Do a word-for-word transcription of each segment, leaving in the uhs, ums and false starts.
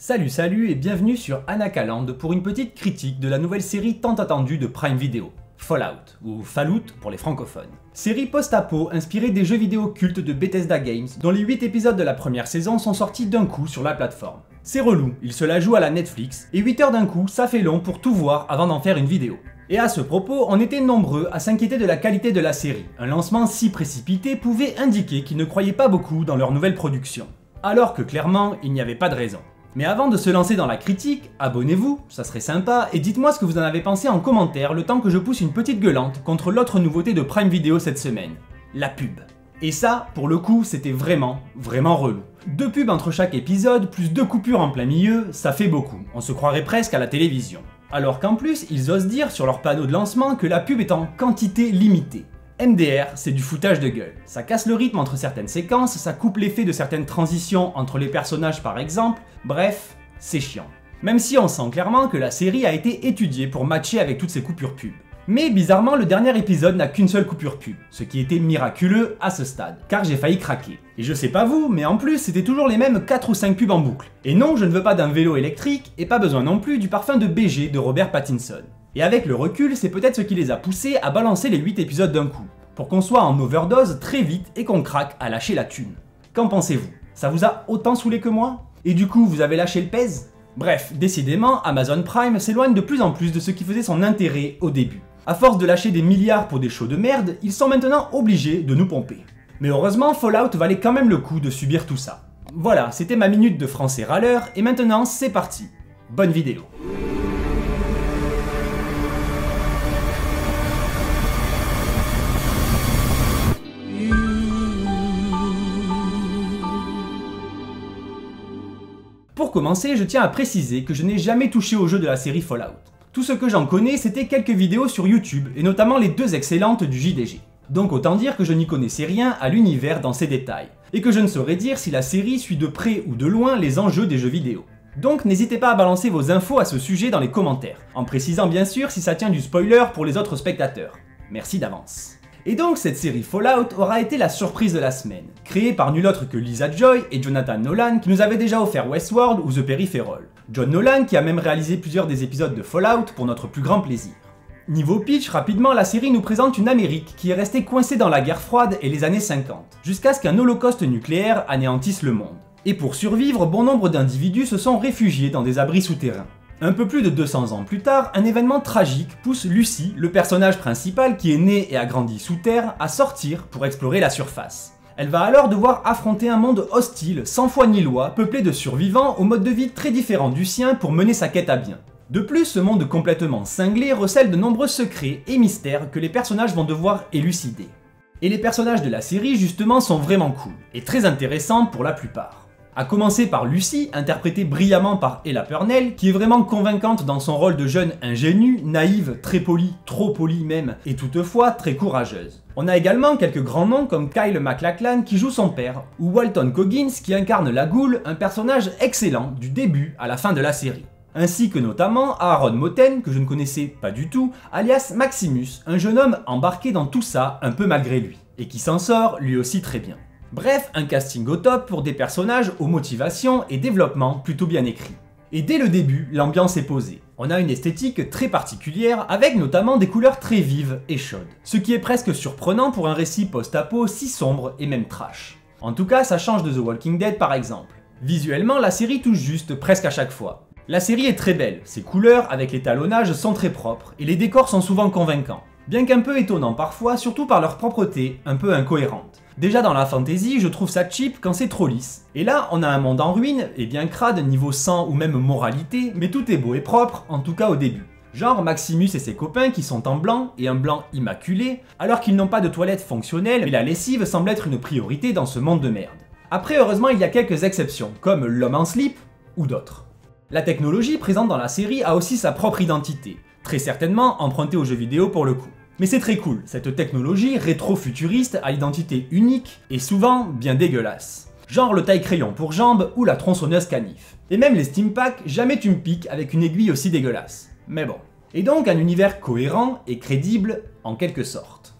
Salut salut et bienvenue sur Anakaland pour une petite critique de la nouvelle série tant attendue de Prime Video, Fallout, ou Fallout pour les francophones. Série post-apo inspirée des jeux vidéo cultes de Bethesda Games, dont les huit épisodes de la première saison sont sortis d'un coup sur la plateforme. C'est relou, il se la joue à la Netflix, et huit heures d'un coup, ça fait long pour tout voir avant d'en faire une vidéo. Et à ce propos, on était nombreux à s'inquiéter de la qualité de la série. Un lancement si précipité pouvait indiquer qu'ils ne croyaient pas beaucoup dans leur nouvelle production. Alors que clairement, il n'y avait pas de raison. Mais avant de se lancer dans la critique, abonnez-vous, ça serait sympa, et dites-moi ce que vous en avez pensé en commentaire le temps que je pousse une petite gueulante contre l'autre nouveauté de Prime Video cette semaine, la pub. Et ça, pour le coup, c'était vraiment, vraiment relou. Deux pubs entre chaque épisode, plus deux coupures en plein milieu, ça fait beaucoup, on se croirait presque à la télévision. Alors qu'en plus, ils osent dire sur leur panneau de lancement que la pub est en quantité limitée. M D R, c'est du foutage de gueule. Ça casse le rythme entre certaines séquences, ça coupe l'effet de certaines transitions entre les personnages par exemple, bref, c'est chiant. Même si on sent clairement que la série a été étudiée pour matcher avec toutes ces coupures pub. Mais bizarrement, le dernier épisode n'a qu'une seule coupure pub, ce qui était miraculeux à ce stade, car j'ai failli craquer. Et je sais pas vous, mais en plus c'était toujours les mêmes quatre ou cinq pubs en boucle. Et non, je ne veux pas d'un vélo électrique, et pas besoin non plus du parfum de B G de Robert Pattinson. Et avec le recul, c'est peut-être ce qui les a poussés à balancer les huit épisodes d'un coup, pour qu'on soit en overdose très vite et qu'on craque à lâcher la thune. Qu'en pensez-vous? Ça vous a autant saoulé que moi? Et du coup, vous avez lâché le pèse? Bref, décidément, Amazon Prime s'éloigne de plus en plus de ce qui faisait son intérêt au début. À force de lâcher des milliards pour des shows de merde, ils sont maintenant obligés de nous pomper. Mais heureusement, Fallout valait quand même le coup de subir tout ça. Voilà, c'était ma minute de français râleur, et maintenant, c'est parti. Bonne vidéo. Pour commencer, je tiens à préciser que je n'ai jamais touché au jeu de la série Fallout. Tout ce que j'en connais, c'était quelques vidéos sur YouTube, et notamment les deux excellentes du J D G. Donc autant dire que je n'y connaissais rien à l'univers dans ses détails, et que je ne saurais dire si la série suit de près ou de loin les enjeux des jeux vidéo. Donc n'hésitez pas à balancer vos infos à ce sujet dans les commentaires, en précisant bien sûr si ça tient du spoiler pour les autres spectateurs. Merci d'avance. Et donc cette série Fallout aura été la surprise de la semaine, créée par nul autre que Lisa Joy et Jonathan Nolan qui nous avaient déjà offert Westworld ou The Peripheral. John Nolan qui a même réalisé plusieurs des épisodes de Fallout pour notre plus grand plaisir. Niveau pitch, rapidement, la série nous présente une Amérique qui est restée coincée dans la guerre froide et les années cinquante, jusqu'à ce qu'un holocauste nucléaire anéantisse le monde. Et pour survivre, bon nombre d'individus se sont réfugiés dans des abris souterrains. Un peu plus de deux cents ans plus tard, un événement tragique pousse Lucy, le personnage principal qui est né et a grandi sous terre, à sortir pour explorer la surface. Elle va alors devoir affronter un monde hostile, sans foi ni loi, peuplé de survivants au mode de vie très différent du sien pour mener sa quête à bien. De plus, ce monde complètement cinglé recèle de nombreux secrets et mystères que les personnages vont devoir élucider. Et les personnages de la série justement sont vraiment cool, et très intéressants pour la plupart. A commencer par Lucy, interprétée brillamment par Ella Purnell, qui est vraiment convaincante dans son rôle de jeune ingénue, naïve, très polie, trop polie même, et toutefois très courageuse. On a également quelques grands noms comme Kyle MacLachlan qui joue son père, ou Walton Goggins qui incarne la Ghoul, un personnage excellent du début à la fin de la série. Ainsi que notamment Aaron Moten, que je ne connaissais pas du tout, alias Maximus, un jeune homme embarqué dans tout ça un peu malgré lui, et qui s'en sort lui aussi très bien. Bref, un casting au top pour des personnages aux motivations et développements plutôt bien écrits. Et dès le début, l'ambiance est posée. On a une esthétique très particulière, avec notamment des couleurs très vives et chaudes. Ce qui est presque surprenant pour un récit post-apo si sombre et même trash. En tout cas, ça change de The Walking Dead par exemple. Visuellement, la série touche juste presque à chaque fois. La série est très belle, ses couleurs avec l'étalonnage sont très propres, et les décors sont souvent convaincants. Bien qu'un peu étonnants parfois, surtout par leur propreté, un peu incohérente. Déjà dans la fantasy, je trouve ça cheap quand c'est trop lisse. Et là, on a un monde en ruine, et bien crade niveau sang ou même moralité, mais tout est beau et propre, en tout cas au début. Genre Maximus et ses copains qui sont en blanc, et un blanc immaculé, alors qu'ils n'ont pas de toilettes fonctionnelles, mais la lessive semble être une priorité dans ce monde de merde. Après, heureusement, il y a quelques exceptions, comme l'homme en slip, ou d'autres. La technologie présente dans la série a aussi sa propre identité, très certainement empruntée aux jeux vidéo pour le coup. Mais c'est très cool, cette technologie rétro-futuriste à identité unique et souvent bien dégueulasse. Genre le taille-crayon pour jambes ou la tronçonneuse canif. Et même les steampacks, jamais tu me piques avec une aiguille aussi dégueulasse. Mais bon. Et donc un univers cohérent et crédible en quelque sorte.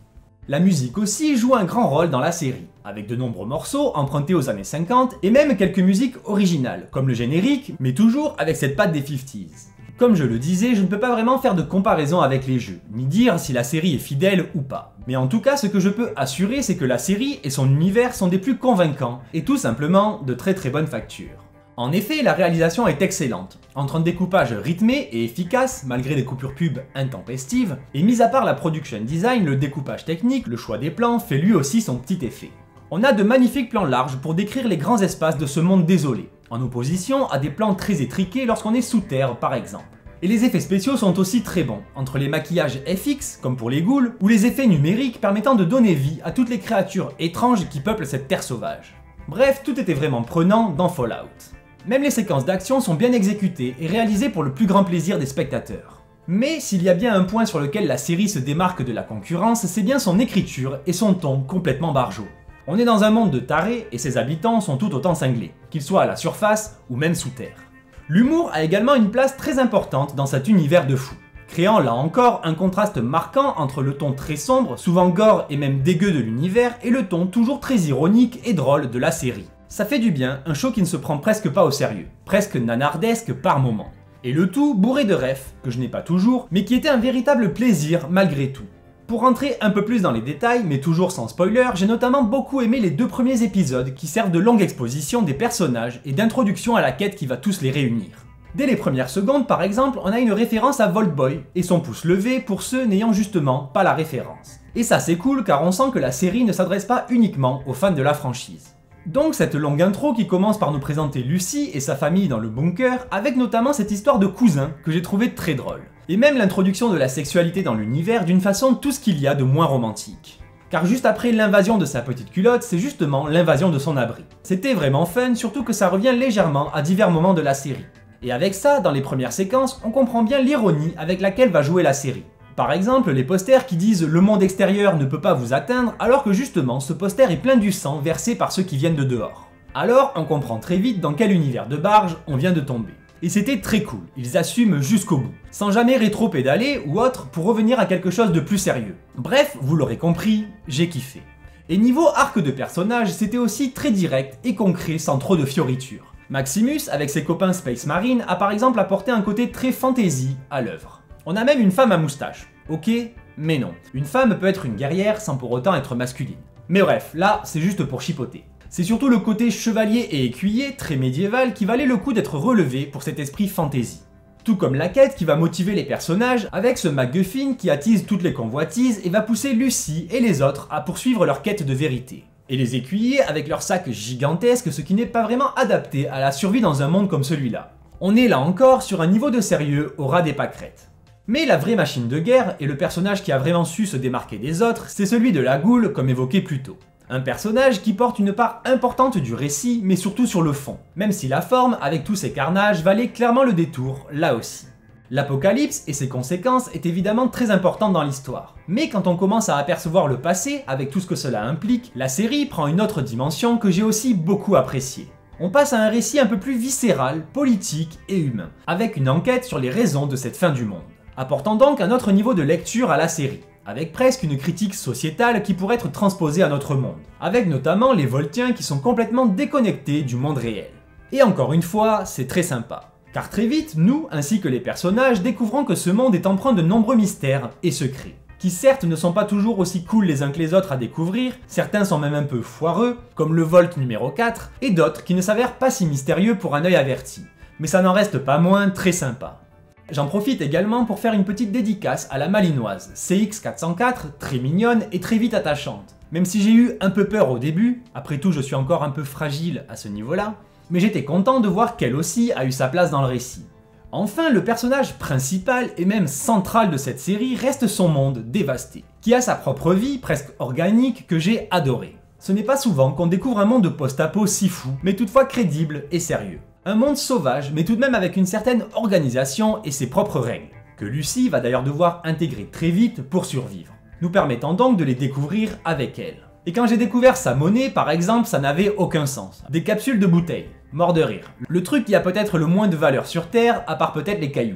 La musique aussi joue un grand rôle dans la série, avec de nombreux morceaux empruntés aux années cinquante et même quelques musiques originales, comme le générique, mais toujours avec cette patte des cinquantaines. Comme je le disais, je ne peux pas vraiment faire de comparaison avec les jeux, ni dire si la série est fidèle ou pas. Mais en tout cas, ce que je peux assurer, c'est que la série et son univers sont des plus convaincants, et tout simplement de très très bonne facture. En effet, la réalisation est excellente, entre un découpage rythmé et efficace, malgré des coupures pub intempestives, et mis à part la production design, le découpage technique, le choix des plans fait lui aussi son petit effet. On a de magnifiques plans larges pour décrire les grands espaces de ce monde désolé, en opposition à des plans très étriqués lorsqu'on est sous terre par exemple. Et les effets spéciaux sont aussi très bons, entre les maquillages F X, comme pour les ghouls, ou les effets numériques permettant de donner vie à toutes les créatures étranges qui peuplent cette terre sauvage. Bref, tout était vraiment prenant dans Fallout. Même les séquences d'action sont bien exécutées et réalisées pour le plus grand plaisir des spectateurs. Mais s'il y a bien un point sur lequel la série se démarque de la concurrence, c'est bien son écriture et son ton complètement barjot. On est dans un monde de tarés et ses habitants sont tout autant cinglés, qu'ils soient à la surface ou même sous terre. L'humour a également une place très importante dans cet univers de fous, créant là encore un contraste marquant entre le ton très sombre, souvent gore et même dégueu de l'univers, et le ton toujours très ironique et drôle de la série. Ça fait du bien, un show qui ne se prend presque pas au sérieux, presque nanardesque par moments. Et le tout bourré de refs, que je n'ai pas toujours, mais qui était un véritable plaisir malgré tout. Pour rentrer un peu plus dans les détails, mais toujours sans spoiler, j'ai notamment beaucoup aimé les deux premiers épisodes qui servent de longue exposition des personnages et d'introduction à la quête qui va tous les réunir. Dès les premières secondes, par exemple, on a une référence à Voltboy et son pouce levé pour ceux n'ayant justement pas la référence. Et ça c'est cool car on sent que la série ne s'adresse pas uniquement aux fans de la franchise. Donc cette longue intro qui commence par nous présenter Lucy et sa famille dans le bunker, avec notamment cette histoire de cousin que j'ai trouvé très drôle. Et même l'introduction de la sexualité dans l'univers d'une façon tout ce qu'il y a de moins romantique. Car juste après l'invasion de sa petite culotte, c'est justement l'invasion de son abri. C'était vraiment fun, surtout que ça revient légèrement à divers moments de la série. Et avec ça, dans les premières séquences, on comprend bien l'ironie avec laquelle va jouer la série. Par exemple, les posters qui disent « le monde extérieur ne peut pas vous atteindre » alors que justement ce poster est plein du sang versé par ceux qui viennent de dehors. Alors on comprend très vite dans quel univers de barge on vient de tomber. Et c'était très cool, ils assument jusqu'au bout, sans jamais rétro-pédaler ou autre pour revenir à quelque chose de plus sérieux. Bref, vous l'aurez compris, j'ai kiffé. Et niveau arc de personnage, c'était aussi très direct et concret sans trop de fioritures. Maximus, avec ses copains Space Marine, a par exemple apporté un côté très fantasy à l'œuvre. On a même une femme à moustache. Ok, mais non. Une femme peut être une guerrière sans pour autant être masculine. Mais bref, là, c'est juste pour chipoter. C'est surtout le côté chevalier et écuyer, très médiéval, qui valait le coup d'être relevé pour cet esprit fantasy. Tout comme la quête qui va motiver les personnages, avec ce MacGuffin qui attise toutes les convoitises et va pousser Lucy et les autres à poursuivre leur quête de vérité. Et les écuyers avec leurs sacs gigantesques, ce qui n'est pas vraiment adapté à la survie dans un monde comme celui-là. On est là encore sur un niveau de sérieux au ras des pâquerettes. Mais la vraie machine de guerre, et le personnage qui a vraiment su se démarquer des autres, c'est celui de la Ghoul comme évoqué plus tôt. Un personnage qui porte une part importante du récit, mais surtout sur le fond, même si la forme, avec tous ces carnages, valait clairement le détour, là aussi. L'apocalypse et ses conséquences est évidemment très importante dans l'histoire, mais quand on commence à apercevoir le passé, avec tout ce que cela implique, la série prend une autre dimension que j'ai aussi beaucoup appréciée. On passe à un récit un peu plus viscéral, politique et humain, avec une enquête sur les raisons de cette fin du monde, apportant donc un autre niveau de lecture à la série, avec presque une critique sociétale qui pourrait être transposée à notre monde, avec notamment les Voltiens qui sont complètement déconnectés du monde réel. Et encore une fois, c'est très sympa. Car très vite, nous, ainsi que les personnages, découvrons que ce monde est empreint de nombreux mystères et secrets, qui certes ne sont pas toujours aussi cool les uns que les autres à découvrir, certains sont même un peu foireux, comme le Volt numéro quatre, et d'autres qui ne s'avèrent pas si mystérieux pour un œil averti, mais ça n'en reste pas moins très sympa. J'en profite également pour faire une petite dédicace à la malinoise, C X quatre cent quatre, très mignonne et très vite attachante. Même si j'ai eu un peu peur au début, après tout je suis encore un peu fragile à ce niveau-là, mais j'étais content de voir qu'elle aussi a eu sa place dans le récit. Enfin, le personnage principal et même central de cette série reste son monde dévasté, qui a sa propre vie presque organique que j'ai adoré. Ce n'est pas souvent qu'on découvre un monde post-apo si fou, mais toutefois crédible et sérieux. Un monde sauvage, mais tout de même avec une certaine organisation et ses propres règles, que Lucy va d'ailleurs devoir intégrer très vite pour survivre, nous permettant donc de les découvrir avec elle. Et quand j'ai découvert sa monnaie, par exemple, ça n'avait aucun sens. Des capsules de bouteilles. Mort de rire. Le truc qui a peut-être le moins de valeur sur Terre, à part peut-être les cailloux.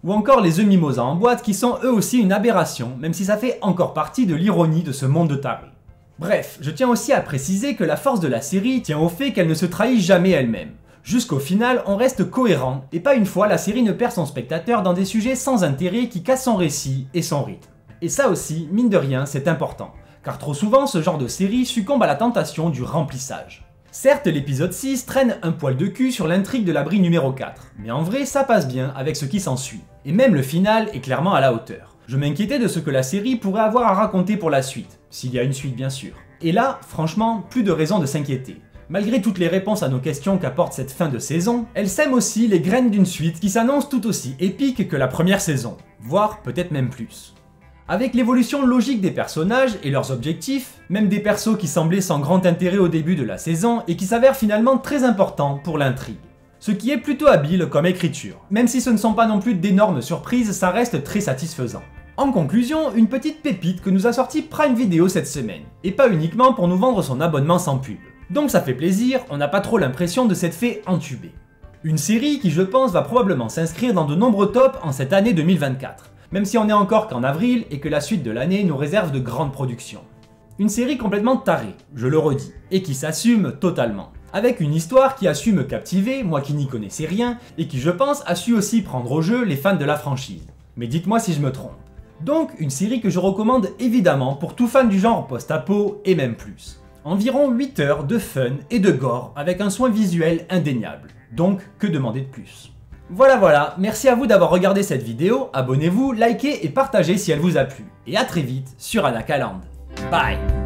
Ou encore les œufs mimosa en boîte qui sont eux aussi une aberration, même si ça fait encore partie de l'ironie de ce monde de tarés. Bref, je tiens aussi à préciser que la force de la série tient au fait qu'elle ne se trahit jamais elle-même. Jusqu'au final, on reste cohérent, et pas une fois la série ne perd son spectateur dans des sujets sans intérêt qui cassent son récit et son rythme. Et ça aussi, mine de rien, c'est important, car trop souvent ce genre de série succombe à la tentation du remplissage. Certes, l'épisode six traîne un poil de cul sur l'intrigue de l'abri numéro quatre, mais en vrai ça passe bien avec ce qui s'ensuit. Et même le final est clairement à la hauteur. Je m'inquiétais de ce que la série pourrait avoir à raconter pour la suite, s'il y a une suite bien sûr. Et là, franchement, plus de raison de s'inquiéter. Malgré toutes les réponses à nos questions qu'apporte cette fin de saison, elle sème aussi les graines d'une suite qui s'annonce tout aussi épique que la première saison, voire peut-être même plus. Avec l'évolution logique des personnages et leurs objectifs, même des persos qui semblaient sans grand intérêt au début de la saison et qui s'avèrent finalement très importants pour l'intrigue. Ce qui est plutôt habile comme écriture. Même si ce ne sont pas non plus d'énormes surprises, ça reste très satisfaisant. En conclusion, une petite pépite que nous a sorti Prime Video cette semaine, et pas uniquement pour nous vendre son abonnement sans pub. Donc ça fait plaisir, on n'a pas trop l'impression de s'être fait entuber. Une série qui je pense va probablement s'inscrire dans de nombreux tops en cette année deux mille vingt-quatre, même si on est encore qu'en avril et que la suite de l'année nous réserve de grandes productions. Une série complètement tarée, je le redis, et qui s'assume totalement. Avec une histoire qui a su me captiver, moi qui n'y connaissais rien, et qui je pense a su aussi prendre au jeu les fans de la franchise. Mais dites-moi si je me trompe. Donc une série que je recommande évidemment pour tout fan du genre post-apo et même plus. Environ huit heures de fun et de gore avec un soin visuel indéniable. Donc que demander de plus? Voilà voilà, merci à vous d'avoir regardé cette vidéo, abonnez-vous, likez et partagez si elle vous a plu. Et à très vite sur Anakaland. Bye.